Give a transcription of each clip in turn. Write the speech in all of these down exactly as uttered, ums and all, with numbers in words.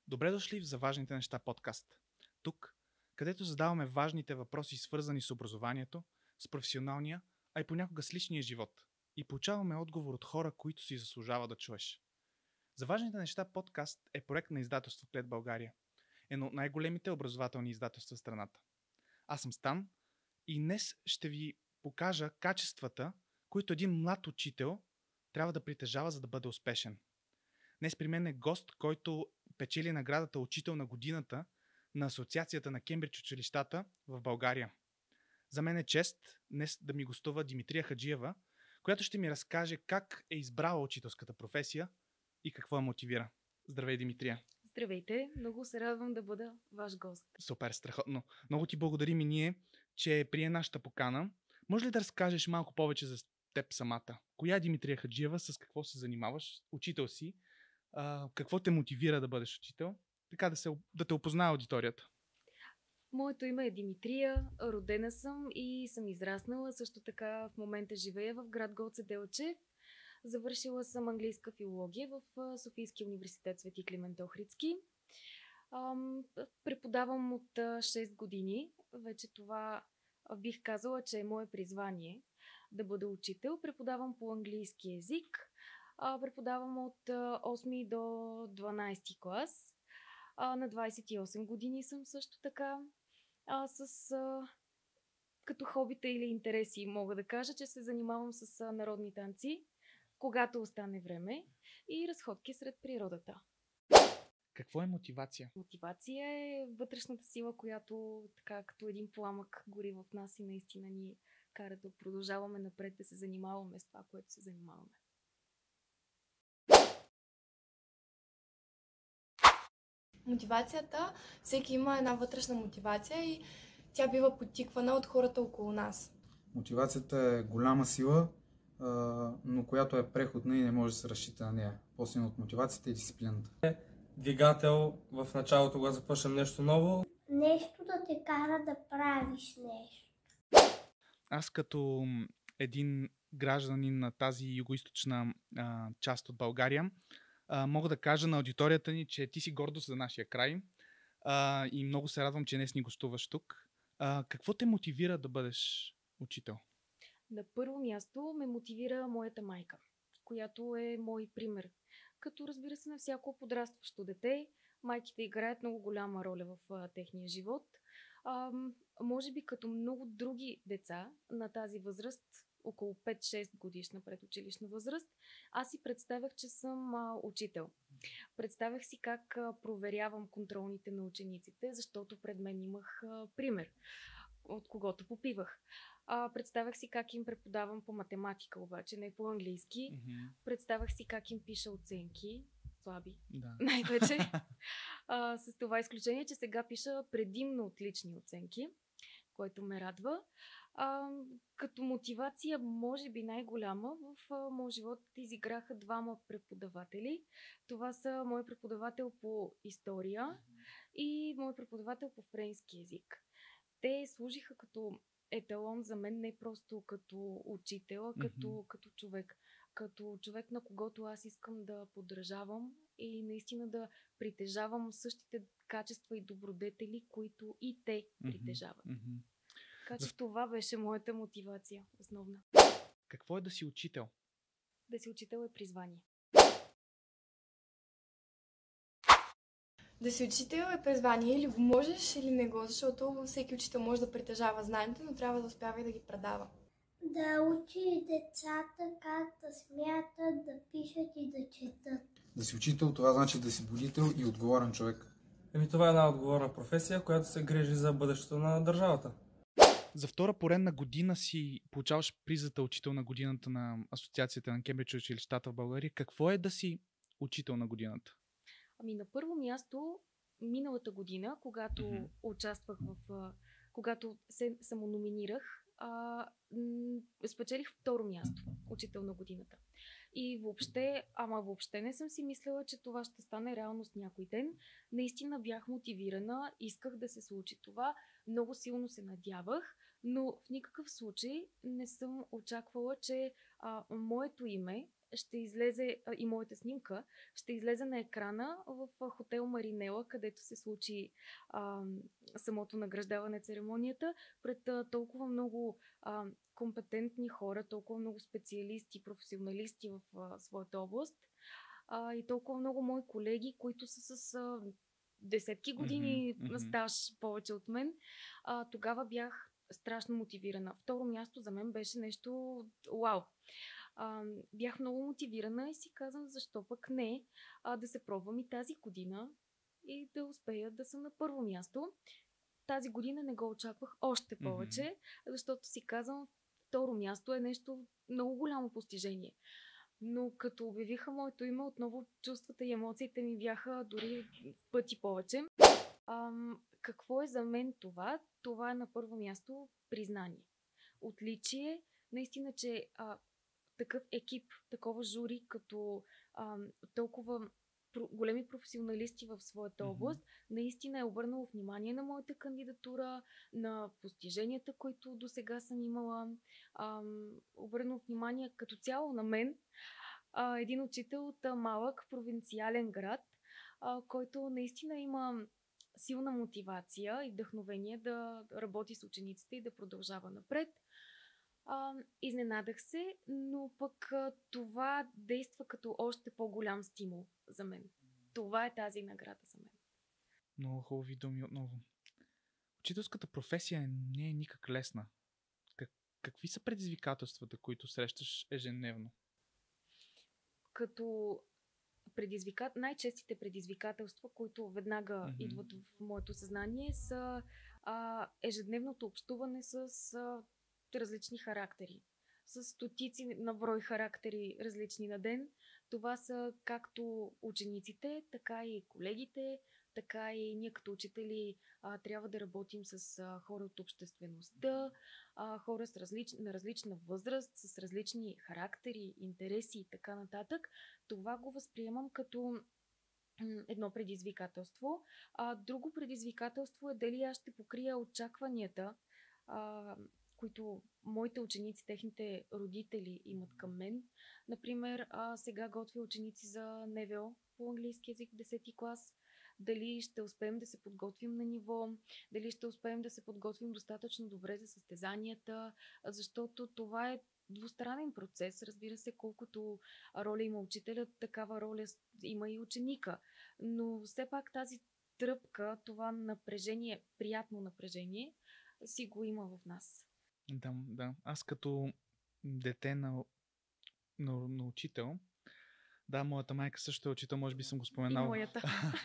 Добре дошли в За важните неща подкаст. Тук, където задаваме важните въпроси, свързани с образованието, с професионалния, а и понякога с личния живот. И получаваме отговор от хора, които си заслужава да чуеш. За важните неща подкаст е проект на издателство Клет България. Едно от най-големите образователни издателства в страната. Аз съм Стан и днес ще ви покажа качествата, които един млад учител трябва да притежава, за да бъде успешен. Днес при мен е гост, който печели наградата Учител на годината на Асоциацията на Кембридж училищата в България. За мен е чест днес да ми гостува Димитрия Хаджиева, която ще ми разкаже как е избрала учителската професия и какво я мотивира. Здравей, Димитрия! Здравейте! Много се радвам да бъда ваш гост. Супер, страхотно! Много ти благодарим и ние, че прие нашата покана. Може ли да разкажеш малко повече за теб самата? Коя е Димитрия Хаджиева, с какво се занимаваш? Учител си. Uh, какво те мотивира да бъдеш учител? Така да, се, да те опознае аудиторията. Моето име е Димитрия, родена съм и съм израснала. Също така в момента живея в град Гоце Делчев. Завършила съм английска филология в Софийския университет Свети Климент Охридски. Преподавам от шест години. Вече това бих казала, че е мое призвание да бъда учител. Преподавам по английски език. А, преподавам от а, осми до дванадесети клас. А, на двадесет и осем години съм също така. А, с, а, като хобита или интереси мога да кажа, че се занимавам с а, народни танци, когато остане време, и разходки сред природата. Какво е мотивация? Мотивация е вътрешната сила, която така като един пламък гори в нас и наистина ни кара да продължаваме напред, да се занимаваме с това, което се занимаваме. Мотивацията, всеки има една вътрешна мотивация и тя бива подтиквана от хората около нас. Мотивацията е голяма сила, но която е преходна и не може да се разчита на нея. По-силно от мотивацията и дисциплината. Двигател в началото, когато започнем нещо ново. Нещо да те кара да правиш нещо. Аз като един гражданин на тази югоизточна а, част от България, а, мога да кажа на аудиторията ни, че ти си гордост за нашия край а, и много се радвам, че днес ни гостуваш тук. А, какво те мотивира да бъдеш учител? На първо място ме мотивира моята майка, която е мой пример. Като, разбира се, на всяко подрастващо дете, майките играят много голяма роля в а, техния живот. А, може би като много други деца на тази възраст, около пет-шест годишна предучилищна възраст, аз си представях, че съм а, учител. Представях си как а, проверявам контролните на учениците, защото пред мен имах а, пример, от когото попивах. А, представях си как им преподавам по математика, обаче не по английски. Mm-hmm. Представях си как им пиша оценки, слаби, да. най-вече. а, с това изключение, че сега пиша предимно отлични оценки, което ме радва. А, като мотивация, може би най-голяма, в а, моят живот изиграха двама преподаватели. Това са мой преподавател по история mm-hmm. и мой преподавател по френски език. Те служиха като еталон за мен, не просто като учител, а като, mm-hmm. като човек. Като човек, на когото аз искам да подражавам и наистина да притежавам същите качества и добродетели, които и те притежават. Mm-hmm. Така че За... това беше моята мотивация основна. Какво е да си учител? Да си учител е призвание. Да си учител е призвание, или го можеш, или не го, защото всеки учител може да притежава знанието, но трябва да успява и да ги предава. Да учи децата как да смятат, да пишат и да четат. Да си учител, това значи да си будител и отговорен човек. Еми, това е една отговорна професия, която се грижи за бъдещето на държавата. За втора поредна година си получаваш призата Учител на годината на Асоциацията на Кембридж училищата в България. Какво е да си учител на годината? Ами на първо място, миналата година, когато mm-hmm. участвах в... когато се самономинирах, а, м- спечелих второ място, учител на годината. И въобще, ама въобще не съм си мислила, че това ще стане реалност някой ден. Наистина бях мотивирана, исках да се случи това, много силно се надявах, но в никакъв случай не съм очаквала, че а, моето име ще излезе а, и моята снимка, ще излезе на екрана в а, хотел Маринела, където се случи а, самото награждаване, церемонията, пред а, толкова много а, компетентни хора, толкова много специалисти, професионалисти в а, своята област а, и толкова много мои колеги, които са с а, десетки години Mm-hmm, mm-hmm. стаж повече от мен. А, тогава бях страшно мотивирана. Второ място за мен беше нещо вау. А, бях много мотивирана и си казвам, защо пък не а, да се пробвам и тази година и да успея да съм на първо място. Тази година не го очаквах още повече, mm-hmm. защото си казвам, второ място е нещо много голямо постижение. Но като обявиха моето име, отново чувствата и емоциите ми бяха дори в пъти повече. Ам, какво е за мен това? Това е на първо място признание. Отличие, наистина, че а, такъв екип, такова жури, като а, толкова про- големи професионалисти в своята област, mm-hmm. наистина е обърнало внимание на моята кандидатура, на постиженията, които до сега съм имала. А, обърнало внимание като цяло на мен. А, един учител от а, малък провинциален град, а, който наистина има силна мотивация и вдъхновение да работи с учениците и да продължава напред. А, изненадах се, но пък а, това действа като още по-голям стимул за мен. Това е тази награда за мен. Много хубави думи отново. Учителската професия не е никак лесна. Как, какви са предизвикателствата, които срещаш ежедневно? Като предизвикат... най-честите предизвикателства, които веднага mm-hmm. идват в моето съзнание, са а, ежедневното общуване с а, различни характери. С стотици на брой характери различни на ден. Това са както учениците, така и колегите, така и ние като учители а, трябва да работим с а, хора от обществеността, а, хора с различ... на различна възраст, с различни характери, интереси и така нататък. Това го възприемам като едно предизвикателство. А, друго предизвикателство е дали аз ще покрия очакванията, а, които моите ученици, техните родители имат към мен. Например, а, сега готвя ученици за Н В О по английски език в десети клас. Дали ще успеем да се подготвим на ниво, дали ще успеем да се подготвим достатъчно добре за състезанията, защото това е двустранен процес. Разбира се, колкото роля има учителят, такава роля има и ученика. Но все пак тази тръпка, това напрежение, приятно напрежение, си го има в нас. Да, да. Аз като дете на, на, на учител, да, моята майка също е учител, може би съм го споменал. И моята.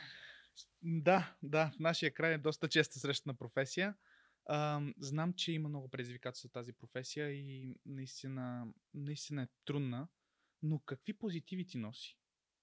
Да, да, в нашия край е доста често срещана професия. А, знам, че има много предизвикателства тази професия и наистина, наистина е трудна, но какви позитиви ти носи?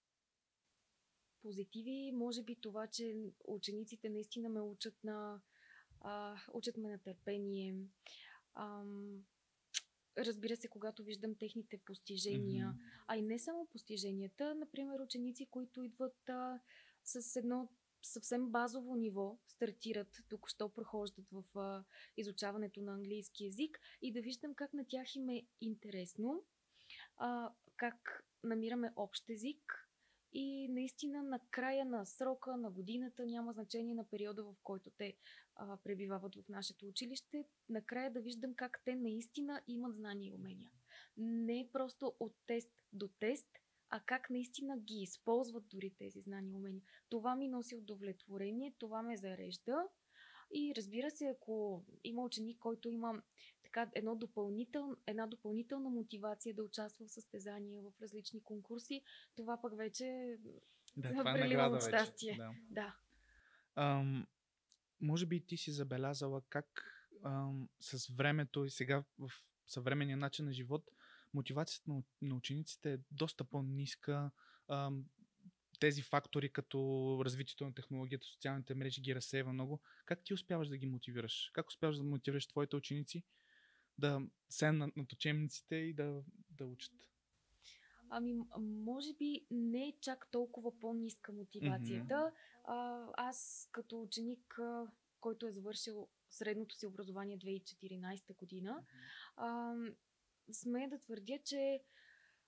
Позитиви, може би това, че учениците наистина ме учат на а, учат ме на търпение. Ам, разбира се, когато виждам техните постижения, mm-hmm. а и не само постиженията, например ученици, които идват а, с едно съвсем базово ниво, стартират, току-що прохождат в а, изучаването на английски език и да виждам как на тях им е интересно, а, как намираме общ език и наистина на края на срока, на годината, няма значение на периода, в който те а, пребивават в нашето училище, накрая да виждам как те наистина имат знания и умения. Не просто от тест до тест, а как наистина ги използват дори тези знания и умения. Това ми носи удовлетворение, това ме зарежда и разбира се, ако има ученик, който има така едно допълнител, една допълнителна мотивация да участва в състезания, в различни конкурси, това пък вече да, това е награда вече. Щастие. Да. Да. Ам, може би ти си забелязала как ам, с времето и сега в съвременния начин на живот мотивацията на, на учениците е доста по-ниска. Ам, тези фактори като развитието на технологията, социалните мрежи ги разсейва много. Как ти успяваш да ги мотивираш? Как успяваш да мотивираш твоите ученици да седнат над учебниците и да, да учат? Ами, може би не е чак толкова по-ниска мотивацията. Mm-hmm. А, аз като ученик, който е завършил средното си образование две хиляди и четиринадесета година, mm-hmm. а, смея да твърдя, че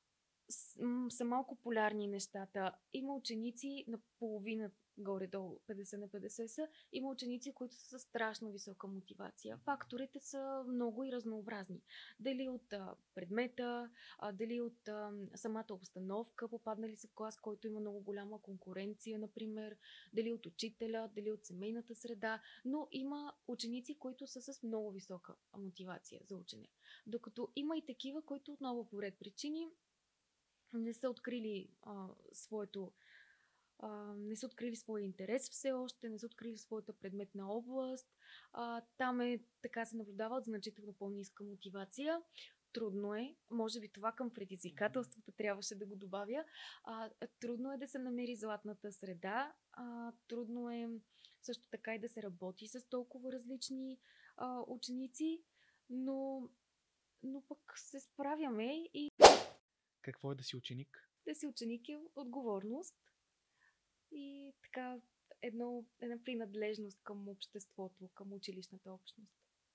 с, м, са малко полярни нещата. Има ученици на половина горе-долу петдесет на петдесет са, има ученици, които са с страшно висока мотивация. Факторите са много и разнообразни. Дали от а, предмета, а, дали от а, самата обстановка, попаднали са в клас, който има много голяма конкуренция, например, дали от учителя, дали от семейната среда, но има ученици, които са с много висока мотивация за учене. Докато има и такива, които отново по ред причини не са открили а, своето а, не са открили своя интерес все още, не са открили своята предметна област. А, там е, така се наблюдава, от значително по-ниска мотивация. Трудно е, може би това към предизвикателствата трябваше да го добавя. А, трудно е да се намери златната среда. А, трудно е също така и да се работи с толкова различни а, ученици, но, но пък се справяме и Какво е да си ученик? да си ученик е отговорност и така едно, една принадлежност към обществото, към училищната общност.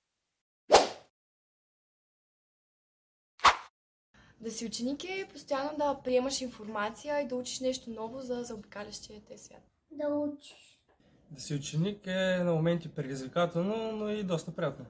Да си ученик е постоянно да приемаш информация и да учиш нещо ново за заобикалящия те свят. Да учиш. Да си ученик е на моменти предизвикателно, но и доста приятно.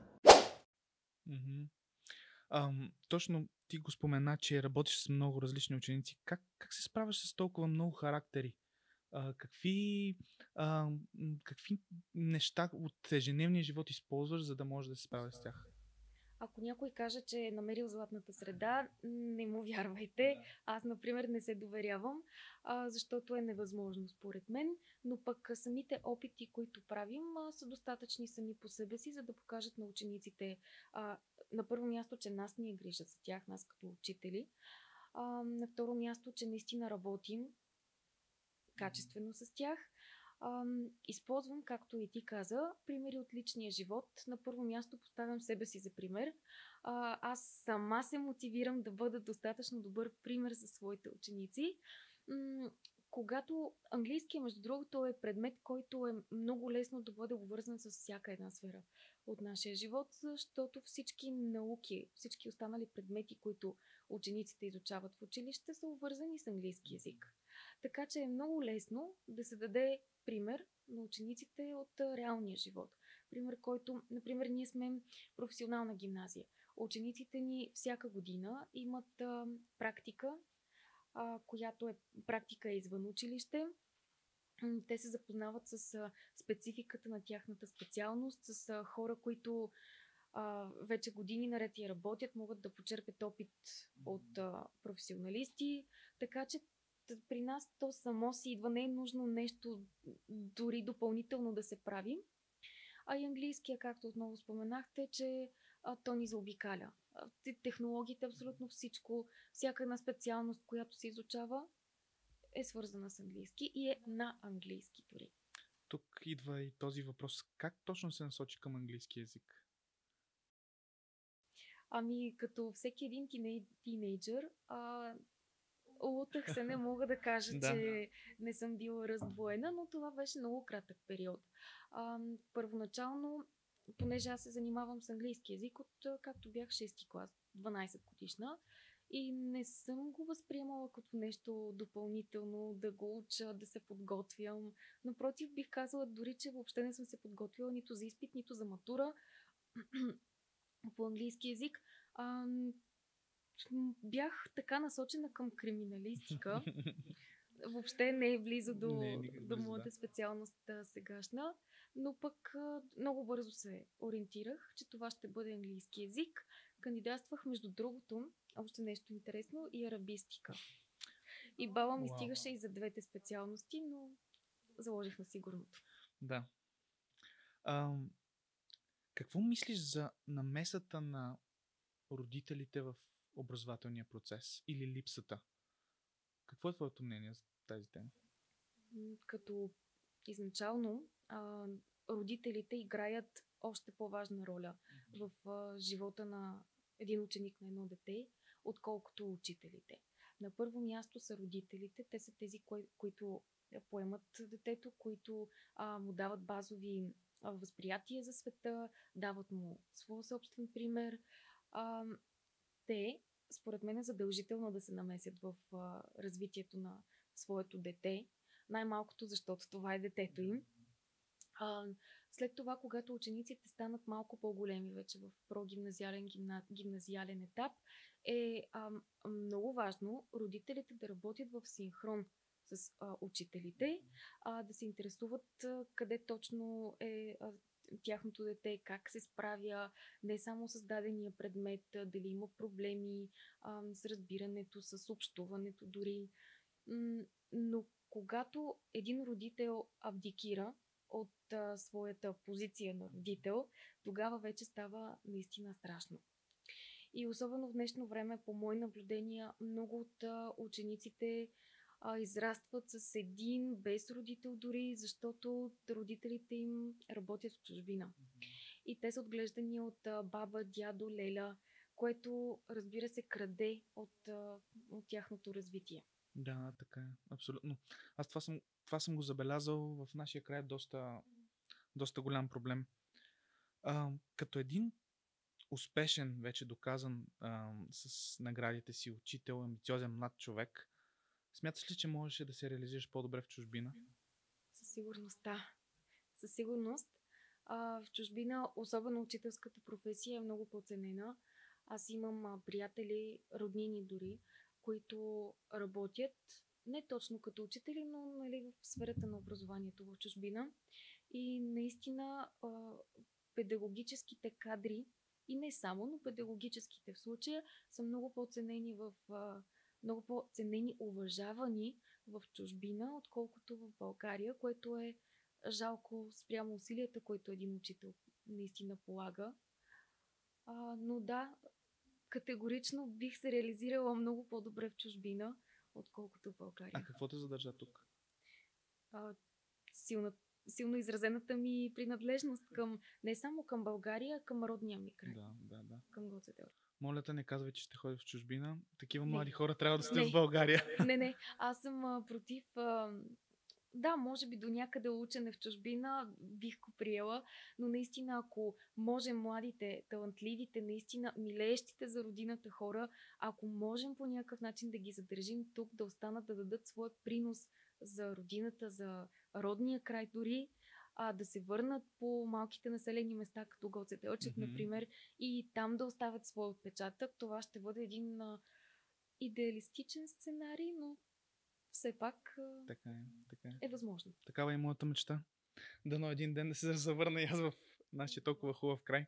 Мгм. Ам, точно ти го спомена, че работиш с много различни ученици. Как, как се справяш с толкова много характери? А, какви, а, м, какви неща от ежедневния живот използваш, за да можеш да се справиш с тях? Ако някой каже, че е намерил златната среда, не му вярвайте. Аз, например, не се доверявам, а, защото е невъзможно според мен, но пък а, самите опити, които правим, а, са достатъчни сами по себе си, за да покажат на учениците а, на първо място, че нас ни е грижа за тях, нас като учители. А, на второ място, че наистина работим качествено с тях. Ам, използвам, както и ти каза, примери от личния живот. На първо място поставям себе си за пример. А, аз сама се мотивирам да бъда достатъчно добър пример за своите ученици. М- когато английски, между другото, е предмет, който е много лесно да бъде обвързан с всяка една сфера от нашия живот, защото всички науки, всички останали предмети, които учениците изучават в училище, са обвързани с английски език. Така че е много лесно да се даде пример на учениците от а, реалния живот. Пример, който, например, ние сме професионална гимназия. Учениците ни всяка година имат а, практика, а, която е практика извън училище. М, Те се запознават с а, спецификата на тяхната специалност, с а, хора, които а, вече години наред я работят, могат да почерпят опит от а, професионалисти, така че т- при нас то само си идва, не е нужно нещо дори допълнително да се прави. А и английския, както отново споменахте, че а, то ни заобикаля. А, те- технологиите, абсолютно всичко, всяка една специалност, която се изучава, е свързана с английски и е на английски дори. Тук идва и този въпрос. Как точно се насочи към английски язик? Ами, като всеки един тиней, тинейджър, а, лутах се, не мога да кажа, Да. че не съм била раздвоена, но това беше много кратък период. А, първоначално, понеже аз се занимавам с английски язик от а, както бях шести клас, дванайсет годишна, и не съм го възприемала като нещо допълнително, да го уча, да се подготвям. Напротив, бих казала дори, че въобще не съм се подготвила нито за изпит, нито за матура по английски язик. А, м, бях така насочена към криминалистика. Въобще не е близо до, Не е никак до близо, моята да. специалност а, сегашна, но пък а, много бързо се ориентирах, че това ще бъде английски язик. Кандидатствах, между другото, още нещо интересно, и арабистика. И баба ми Уау. стигаше и за двете специалности, но заложих на сигурното. Да. Ам, какво мислиш за намесата на родителите в образователния процес или липсата? Какво е твоето мнение за тази тема? М, Като изначално а, родителите играят още по-важна роля в а, живота на един ученик, на едно дете, отколкото учителите. На първо място са родителите. Те са тези, кои, които поемат детето, които а, му дават базови а, възприятия за света, дават му своя собствен пример. А, те според мен е задължително да се намесят в а, развитието на своето дете. Най-малкото, защото това е детето им. А, след това, когато учениците станат малко по-големи вече в прогимназиален гимна, гимназиален етап, е а, много важно родителите да работят в синхрон с а, учителите, а, да се интересуват а, къде точно е а, тяхното дете, как се справя, не само с дадения предмет, а, дали има проблеми а, с разбирането, с общуването дори. М- но когато един родител абдикира от а, своята позиция на родител, тогава вече става наистина страшно. И особено в днешно време, по мои наблюдения, много от а, учениците а, израстват с един, без родител дори, защото родителите им работят в чужбина. И те са отглеждани от а, баба, дядо, леля, което, разбира се, краде от, а, от тяхното развитие. Да, така е. Абсолютно. Аз това съм, това съм го забелязал в нашия край, доста, доста голям проблем. А, като един успешен, вече доказан а, с наградите си учител, амбициозен млад човек, смяташ ли, че можеше да се реализираш по-добре в чужбина? Със сигурност, да. Със сигурност. А, в чужбина, особено учителската професия е много по-ценена. Аз имам а, приятели, роднини дори, които работят не точно като учители, но нали, в сферата на образованието в чужбина. И наистина а, педагогическите кадри, и не само, но педагогическите в случая, са много по-ценени в а, много по-ценени, уважавани в чужбина, отколкото в България, което е жалко спрямо усилията, които един учител наистина полага. А, но да, категорично бих се реализирала много по-добре в чужбина, отколкото в България. А какво те задържа тук? А, силна, силно изразената ми принадлежност към, не само към България, а към родния ми край. Да, да, да. Към Гоце Делчев. Моля те, не казвай, че ще ходиш в чужбина. Такива Не. млади хора трябва да сте Не. в България. Не, не, аз съм а, против... А, да, може би до някъде учене в чужбина бих го приела, но наистина, ако може младите, талантливите, наистина милеещите за родината хора, ако можем по някакъв начин да ги задържим тук, да останат да дадат своя принос за родината, за родния край дори, а, да се върнат по малките населени места, като Гоце Делчев, Мгм. например, и там да оставят своя отпечатък, това ще бъде един а, идеалистичен сценарий, но все пак а, Така е, така е. е възможно. Такава е и моята мечта. Дано един ден да се завърна и аз в нашия толкова хубав край.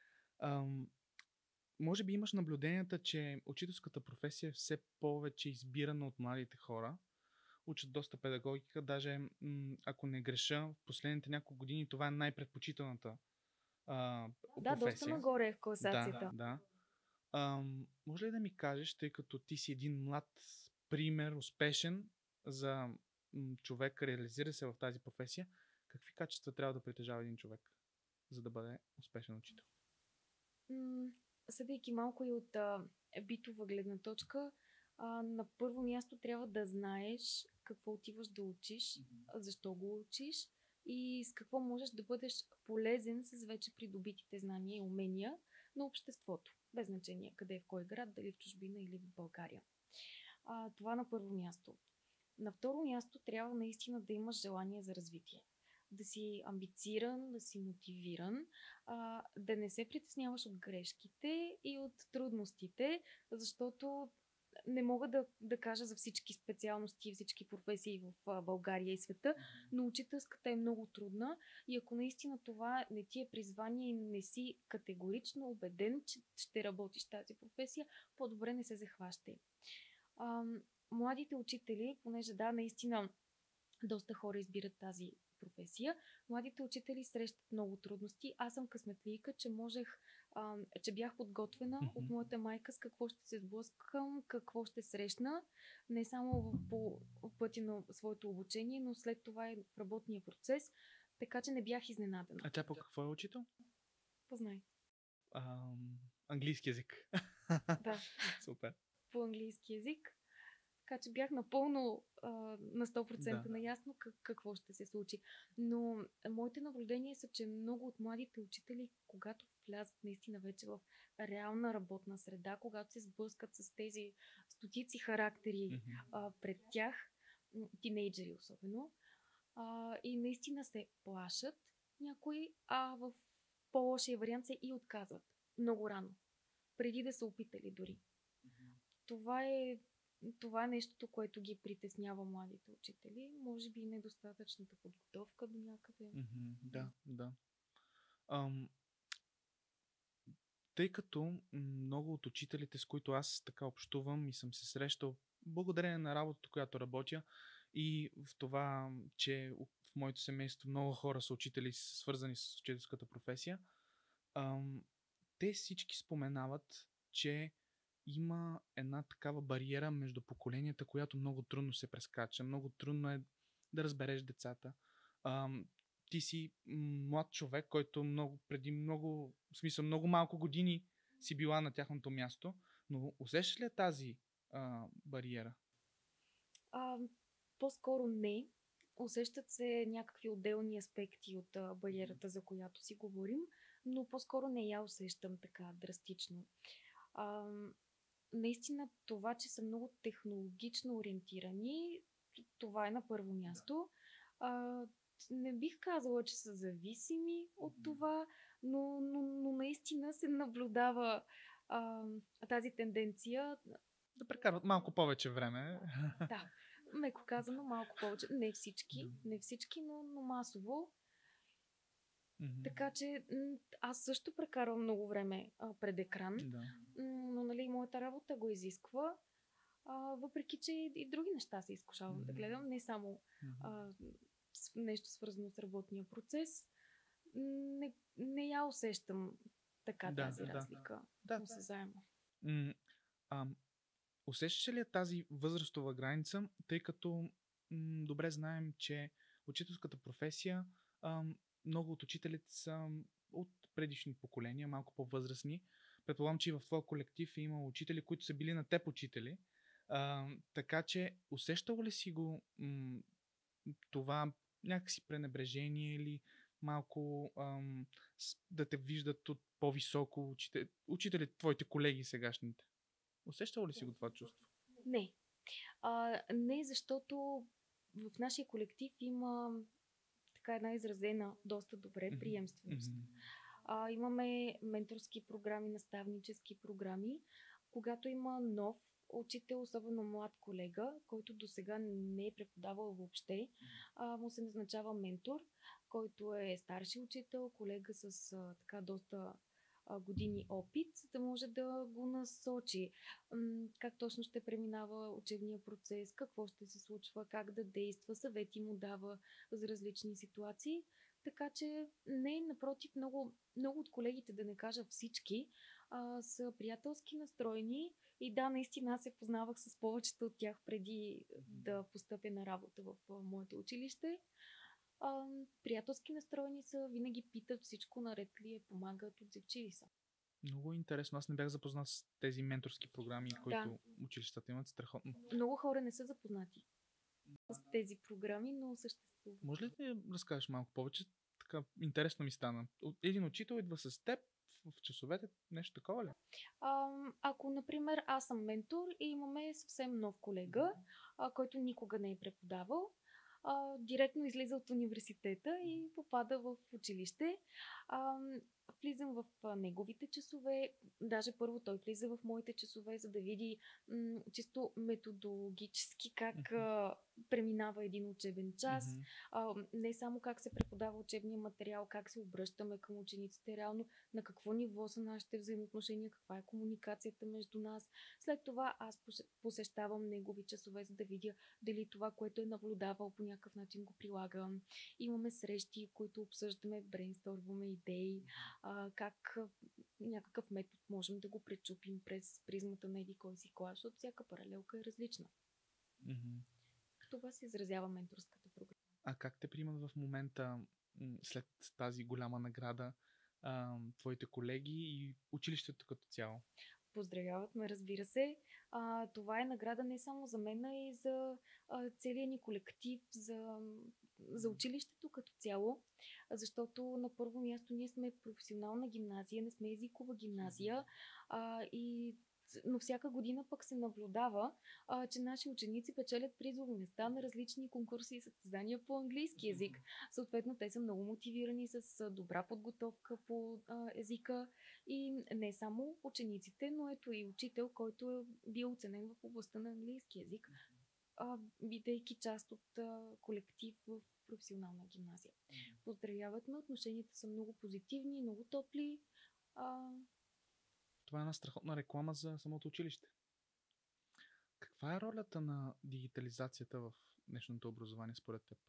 Ам, може би имаш наблюденията, че учителската професия е все повече избирана от младите хора. Учат доста педагогика, даже м- ако не греша, в последните няколко години това е най-предпочитаната а, Да, професия. доста нагоре е в класацията. Да, да. Ам, може ли да ми кажеш, тъй като ти си един млад пример, успешен за м, човек, реализира се в тази професия, какви качества трябва да притежава един човек, за да бъде успешен учител? М, Съдейки малко и от а, битова гледна точка, а, на първо място трябва да знаеш какво отиваш да учиш, защо го учиш и с какво можеш да бъдеш полезен с вече придобитите знания и умения на обществото. Без значение къде, в кой град, дали в чужбина или в България. А, това на първо място. На второ място трябва наистина да имаш желание за развитие. Да си амбициран, да си мотивиран, а, да не се притесняваш от грешките и от трудностите, защото не мога да, да кажа за всички специалности и всички професии в а, България и света, но учителската е много трудна и ако наистина това не ти е призвание и не си категорично убеден, че ще работиш тази професия, по-добре не се захващай. А, младите учители, понеже да, наистина доста хора избират тази професия, младите учители срещат много трудности. Аз съм късметлийка, че можех, а, че бях подготвена Мгм. от моята майка с какво ще се сблъскам, какво ще срещна, не само в, по в пътя на своето обучение, но след това и в работния процес, така че не бях изненадана. А тя по какво е учител? Познай. Ам, английски язик. Да, Супер. по английски язик. Така че бях напълно а, на сто процента Да. наясно как, какво ще се случи. Но моите наблюдения са, че много от младите учители, когато влязат наистина вече в реална работна среда, когато се сблъскат с тези стотици характери Мгм. а, пред тях, м, тинейджери особено, а, и наистина се плашат някои, а в по-лошия вариант се и отказват много рано, преди да са опитали дори. Това е, това е нещото, което ги притеснява младите учители. Може би недостатъчната подготовка до някъде. Мгм. Да, да. Ам, тъй като м, много от учителите, с които аз така общувам и съм се срещал, благодарение на работата, която работя и в това, че в моето семейство много хора са учители, са свързани с учителската професия, ам, те всички споменават, че има една такава бариера между поколенията, която много трудно се прескача. Много трудно е да разбереш децата. Ам, ти си м, млад човек, който много, преди много, в смисъл много малко години си била на тяхното място, но усещаш ли тази а, бариера? А, по-скоро не. Усещат се някакви отделни аспекти от а, бариерата, за която си говорим, но по-скоро не я усещам така драстично. А, наистина това, че са много технологично ориентирани, това е на първо място. А, не бих казала, че са зависими от това, но, но, но наистина се наблюдава а, тази тенденция. Да прекарват малко повече време. Да, меко казано малко повече. Не всички, не всички, но, но масово. Мгм. Така че м, аз също прекарвам много време а, пред екран, Да. м, но нали, моята работа го изисква, а, въпреки че и, и други неща се изкушавам да Мгм. гледам, не само Мгм. а, с, нещо свързано с работния процес. Не, не я усещам така Да, тази да. разлика. Да. Осезаемо. М, а, усещаш ли я тази възрастова граница, тъй като м, добре знаем, че учителската професия, ам, много от учителите са от предишни поколения, малко по-възрастни. Предполагам, че и в твоя колектив е имало учители, които са били на теб учители. А, така че усещал ли си го м, това някакси пренебрежение или малко ам, с- да те виждат от по-високо учители, учителите, твоите колеги сегашните? Усещал ли си го това чувство? Не. А, не, защото в нашия колектив има така една изразена доста добре Мгм. приемственост. Мгм. А, имаме менторски програми, наставнически програми. Когато има нов учител, особено млад колега, който до сега не е преподавал въобще, а, му се назначава ментор, който е старши учител, колега с а, така доста а, години опит, за да може да го насочи м, как точно ще преминава учебния процес, какво ще се случва, как да действа, съвети му дава за различни ситуации. Така че не, напротив, много, много от колегите, да не кажа всички, а, са приятелски настроени и да, наистина аз се познавах с повечето от тях преди да постъпя на работа в а, моето училище. А, приятелски настроени са, винаги питат всичко наред ли е, помагат, отзивчиви са. Много интересно. Аз не бях запознат с тези менторски програми, които училищата имат. Страхотно. Много хора не са запознати с тези програми, но съществуват. Може ли да разкажеш малко повече? Така интересно ми стана. От- Един учител идва с теб в в часовете, нещо такова ли? А, ако, например, аз съм ментор и имаме съвсем нов колега, а, който никога не е преподавал, а, директно излиза от университета и попада в училище. А, влизам в а, неговите часове, даже първо той влиза в моите часове, за да види м- чисто методологически как а, преминава един учебен час. Мгм. А, не само как се преподава учебния материал, как се обръщаме към учениците, реално на какво ниво са нашите взаимоотношения, каква е комуникацията между нас. След това аз посе- посещавам негови часове, за да видя дали това, което е наблюдавал, по някакъв начин го прилагам. Имаме срещи, които обсъждаме, брейнстормваме идеи, а, как а, някакъв метод можем да го пречупим през призмата на еди кой си клас, защото всяка паралелка е различна. Мгм. Това се изразява менторската програма. А как те приемат в момента, м, след тази голяма награда, а, твоите колеги и училището като цяло? Поздравяват ме, разбира се. А, това е награда не само за мен, а и за а, целия ни колектив, за, за училището като цяло. Защото на първо място ние сме професионална гимназия, не сме езикова гимназия. А, и но всяка година пък се наблюдава, а, че наши ученици печелят призови места на различни конкурси и състезания по английски язик. Съответно, те са много мотивирани с добра подготовка по а, езика и не само учениците, но ето и учител, който е бил оценен в областта на английски язик, а, бидейки част от а, колектив в професионална гимназия. Поздравяват ме, отношенията са много позитивни, много топли. А, Това е една страхотна реклама за самото училище. Каква е ролята на дигитализацията в днешното образование според теб?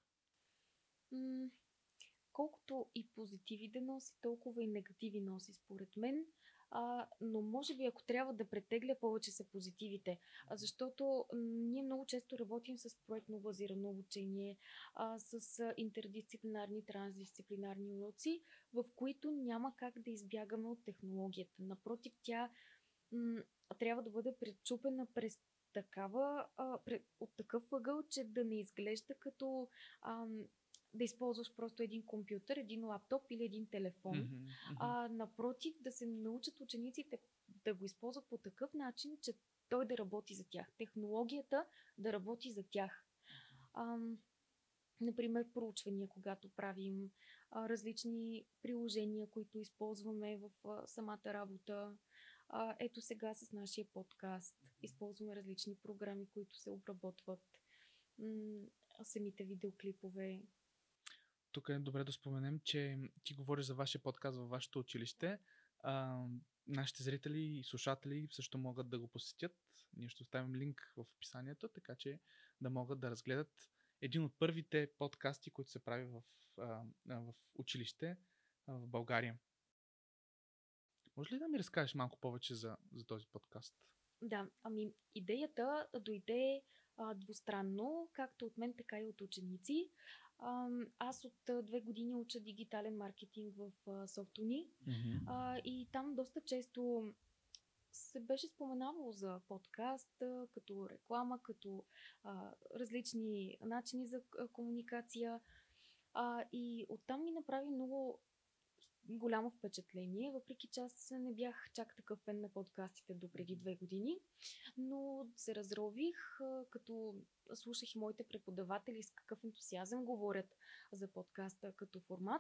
м- колкото и позитиви да носи, толкова и негативи носи според мен. А, но може би ако трябва да претегля, повече са позитивите. А, защото м, ние много често работим с проектно базирано обучение, а, с а, интердисциплинарни, трансдисциплинарни уроци, в които няма как да избягаме от технологията. Напротив, тя м, трябва да бъде пречупена през такава, а, пред, от такъв ъгъл, че да не изглежда като ам, да използваш просто един компютър, един лаптоп или един телефон. Mm-hmm, mm-hmm. А, напротив, да се научат учениците да го използват по такъв начин, че той да работи за тях. Технологията да работи за тях. Ам, например, проучвания, когато правим а, различни приложения, които използваме в а, самата работа. А, ето сега с нашия подкаст използваме различни програми, които се обработват. М- самите видеоклипове. Тук е добре да споменем, че ти говориш за вашия подкаст във вашето училище. А, нашите зрители и слушатели също могат да го посетят. Ние ще оставим линк в описанието, така че да могат да разгледат един от първите подкасти, които се прави в, а, в училище а, в България. Може ли да ми разкажеш малко повече за, за този подкаст? Да, ами идеята дойде а, двустранно, както от мен, така и от ученици. А, аз от а, две години уча дигитален маркетинг в а, Софтуни Mm-hmm. а, и там доста често се беше споменавало за подкаст, а, като реклама, като а, различни начини за а, комуникация. А, и оттам ми направи много голямо впечатление, въпреки че аз не бях чак такъв фен на подкастите до преди две години, но се разрових, като слушах и моите преподаватели с какъв ентусиазъм говорят за подкаста като формат.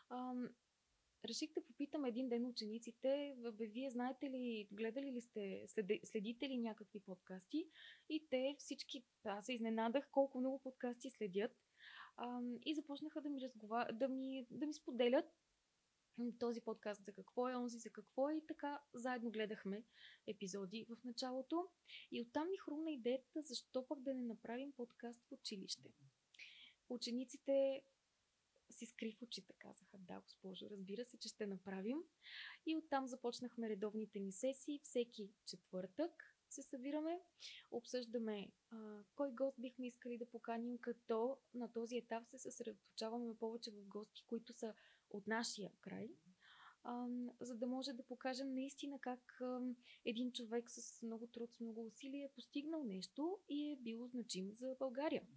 Реших да попитам един ден учениците, бе, вие знаете ли, гледали ли сте, следите ли някакви подкасти? И те всички, аз се изненадах колко много подкасти следят и започнаха да ми, разгова... да ми, да ми споделят този подкаст за какво е, онзи за какво е, и така заедно гледахме епизоди в началото. И оттам ми хрумна идеята, защо пък да не направим подкаст в училище. Учениците си скри в очите, казаха: да, госпожо, разбира се, че ще направим. И оттам започнахме редовните ни сесии. Всеки четвъртък се събираме, обсъждаме а, кой гост бихме искали да поканим, като на този етап се съсредоточаваме повече в гости, които са от нашия край, а, за да може да покажем наистина как а, един човек с много труд, с много усилие е постигнал нещо и е бил значим за България.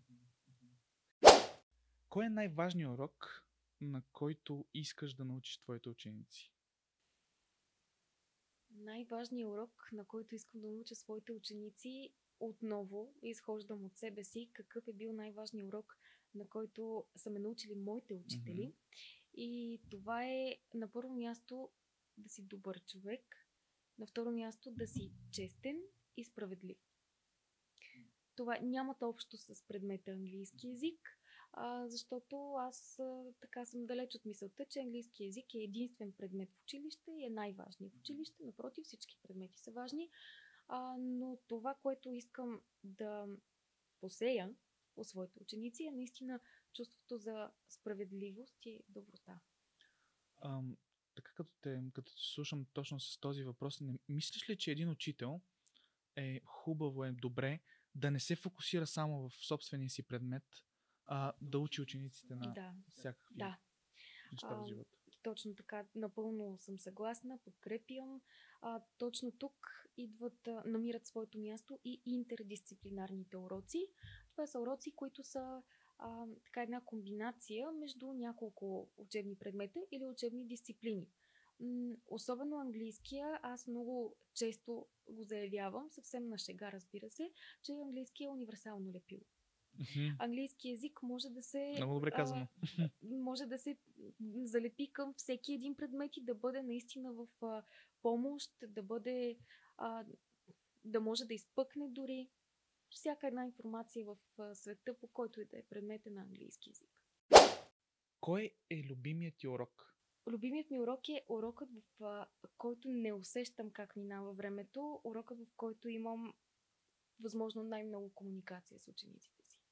Кой е най-важният урок, на който искаш да научиш твоите ученици? Най-важният урок, на който искам да науча своите ученици, отново изхождам от себе си, какъв е бил най-важният урок, на който са ме научили моите учители. Mm-hmm. И това е на първо място да си добър човек, на второ място да си честен и справедлив. Това нямат общо с предмета английски език, а, защото аз а, така съм далеч от мисълта, че английски език е единствен предмет в училище и е най-важният в училище. Напротив, всички предмети са важни, а, но това, което искам да посея у своите ученици, е наистина чувството за справедливост и доброта. Ам, така като те, като те слушам точно с този въпрос, не мислиш ли, че един учител е хубаво, е добре да не се фокусира само в собствения си предмет, а да учи учениците на да. всякакви да. неща в А, живота? точно така, напълно съм съгласна, подкрепям. А, точно тук идват, а, намират своето място и интердисциплинарните уроци. Това са уроци, които са а, така една комбинация между няколко учебни предмета или учебни дисциплини. М, особено английския, аз много често го заявявам, съвсем на шега, разбира се, че английския е универсално лепило. Мгм. Английски език може да се Много добре казано. а, може да се залепи към всеки един предмет и да бъде наистина в а, помощ, да бъде а, да може да изпъкне дори всяка една информация в а, света, по който и да е предмета на английски език. Кой е любимият ти урок? Любимият ми урок е урокът, в а, който не усещам как минава времето, урокът, в който имам възможно най-много комуникация с учениците си.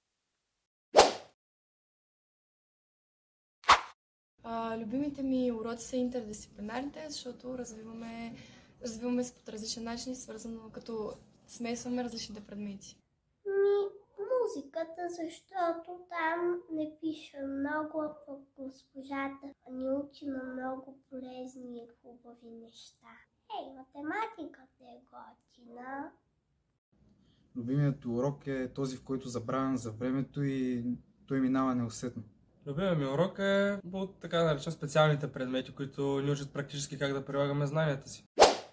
А, любимите ми уроци са интердисциплинарните, защото развиваме, развиваме се по различен начин, свързано като смесваме различните предмети. Ми, музиката, защото там не пише много, а пък госпожата ни учи на много полезни и хубави неща. Ей, математиката е готина. Любимият урок е този, в който забравям за времето и той минава неусетно. Любимият ми урок е от така наречем специалните предмети, които ни учат практически как да прилагаме знанията си.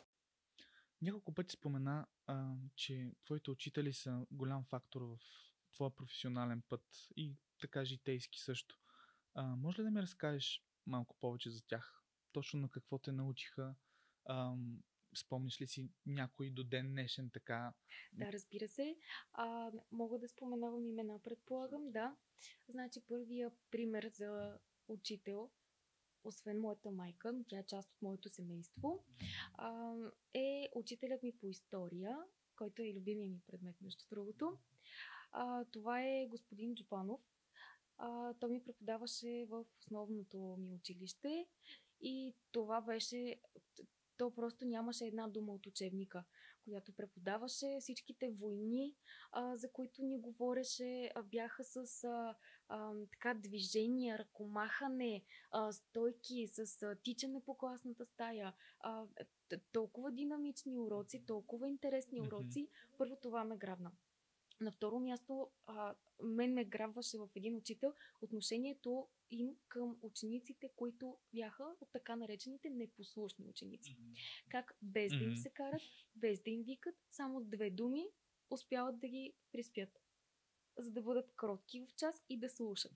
Няколко пъти спомена, а, че твоите учители са голям фактор в твоя професионален път и така житейски също. А, може ли да ми разкажеш малко повече за тях? Точно на какво те научиха? Ам, спомниш ли си някой до ден днешен така? Да, разбира се. А, мога да споменавам имена, предполагам, да. Значи първия пример за учител, освен моята майка, но тя е част от моето семейство, а, е учителят ми по история, който е и любимия ми предмет, между другото. А, това е господин Джупанов. А, той ми преподаваше в основното ми училище и това беше... То просто нямаше една дума от учебника, която преподаваше. Всичките войни, а, за които ни говореше, а, бяха с а, а, така движения, ръкомахане, а, стойки, с а, тичане по класната стая. А, т- толкова динамични уроци, толкова интересни Мгм. уроци. Първо това ме грабна. На второ място, а, мен ме грабваше в един учител отношението им към учениците, които бяха от така наречените непослушни ученици. Как без да им Мгм. се карат, без да им викат, само с две думи успяват да ги приспят, за да бъдат кротки в час и да слушат.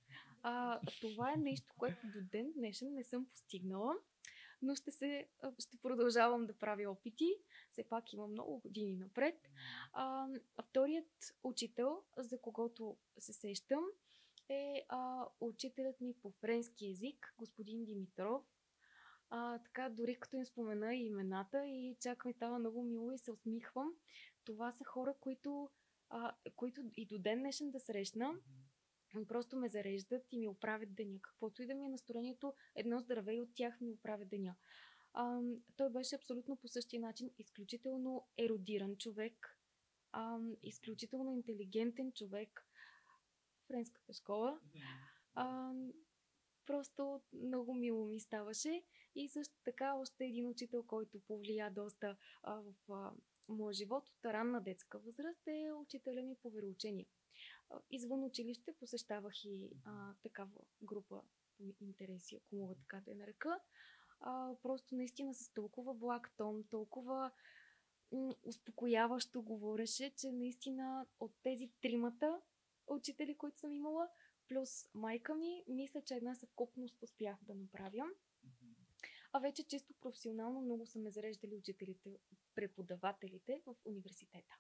А, това е нещо, което до ден днешен не съм постигнала, но ще, се, а, ще продължавам да правя опити. Все пак има много години напред. А, а вторият учител, за когото се сещам, е а, учителят ми по френски език, господин Димитров. А, така, дори като им спомена и имената и чак ми става много мило и се усмихвам. Това са хора, които, а, които и до ден днешен да срещна, просто ме зареждат и ми оправят деня. Каквото и да ми е настроението, едно здраве и от тях ми оправят деня. А, той беше абсолютно по същия начин изключително ерудиран човек, а, изключително интелигентен човек. Френската школа. А, просто много мило ми ставаше. И също така още един учител, който повлия доста а, в а, моя живот от ранна детска възраст, е учителя ми по вероучение. А, извън училище посещавах и а, такава група по интереси, ако мога така да я нарека. А, просто наистина с толкова благ тон, толкова м- успокояващо говореше, че наистина от тези тримата учители, които съм имала, плюс майка ми, мисля, че една съвкупност успях да направя. А вече чисто професионално много са ме зареждали учителите, преподавателите в университета.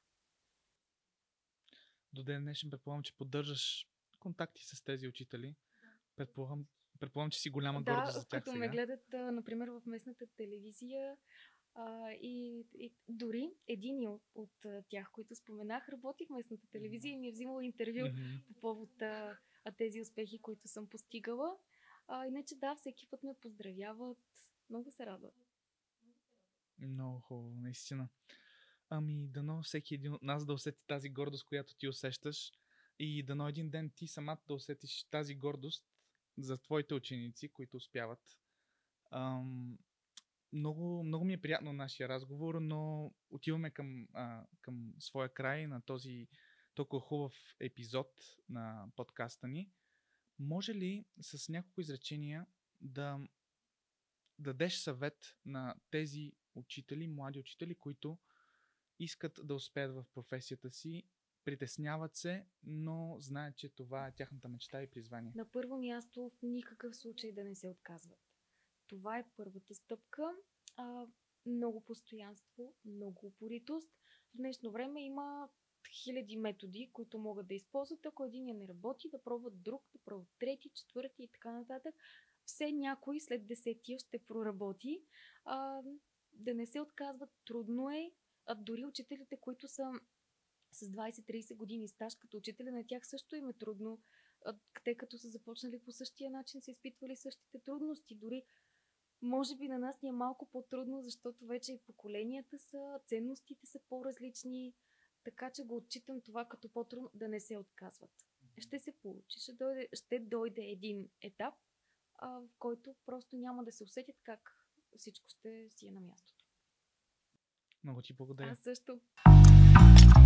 До ден днешен предполагам, че поддържаш контакти с тези учители. Предполагам, предполагам че си голяма Да, гордост за тях като сега. ме гледат, а, например, в местната телевизия, а, и, и дори един от, от а, тях, които споменах, работи в местната телевизия и ми е взимала интервю Мгм. по повод а, а тези успехи, които съм постигала. А, иначе да, всеки път ме поздравяват. Много се радват. Много хубаво, наистина. Ами, дано всеки един от нас да усети тази гордост, която ти усещаш, и дано един ден ти самата да усетиш тази гордост за твоите ученици, които успяват Ам, много, много ми е приятно нашия разговор, но отиваме към, а, към своя край на този толкова хубав епизод на подкаста ни. Може ли с няколко изречения да дадеш съвет на тези учители, млади учители, които искат да успеят в професията си, притесняват се, но знаят, че това е тяхната мечта и призвание? На първо място, в никакъв случай да не се отказват. Това е първата стъпка. А, много постоянство, много упоритост. В днешно време има хиляди методи, които могат да използват. Ако един не работи, да пробват друг, да пробват трети, четвърти и така нататък. Все някой след десетия ще проработи. А, да не се отказват, трудно е. А дори учителите, които са с двайсет-трийсет години стаж като учителя, на тях също им е трудно. А, те като са започнали по същия начин, са изпитвали същите трудности. Дори може би на нас ни е малко по-трудно, защото вече и поколенията са, ценностите са по-различни, така че го отчитам това като по-трудно, да не се отказват. Ще се получи, ще дойде, ще дойде един етап, а, в който просто няма да се усетят как всичко ще си е на мястото. Много ти благодаря. Аз също.